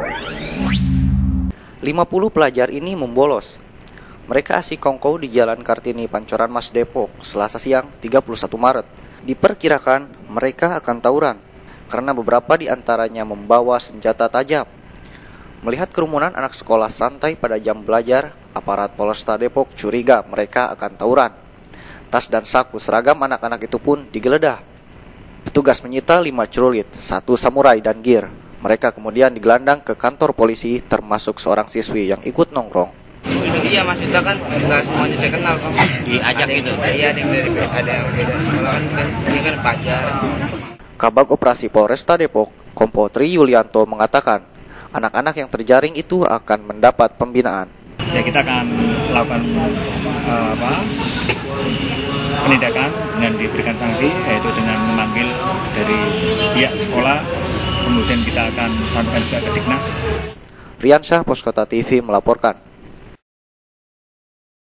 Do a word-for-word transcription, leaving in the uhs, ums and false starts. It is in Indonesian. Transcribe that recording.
lima puluh pelajar ini membolos. Mereka asyik kongkow di Jalan Kartini, Pancoran Mas, Depok, Selasa siang tiga puluh satu Maret. Diperkirakan mereka akan tawuran karena beberapa di antaranya membawa senjata tajam. Melihat kerumunan anak sekolah santai pada jam belajar, aparat Polresta Depok curiga mereka akan tawuran. Tas dan saku seragam anak-anak itu pun digeledah. Petugas menyita lima celurit, satu samurai dan gear. Mereka kemudian digelandang ke kantor polisi, termasuk seorang siswi yang ikut nongkrong. Iya, Mas, kita kan nggak semuanya saya kenal, Pak. Diajak gitu. Iya, ada yang dari ada yang beda sekolah kan, dia kan pelajar. Kabag Operasi Polresta Depok, Kompo Tri Yulianto mengatakan, anak-anak yang terjaring itu akan mendapat pembinaan. Ya, kita akan melakukan uh, apa, penindakan dengan diberikan sanksi, yaitu dengan memanggil dari pihak sekolah, kemudian kita akan sampaikan juga ke Dignas. Riansyah, Poskota T V melaporkan.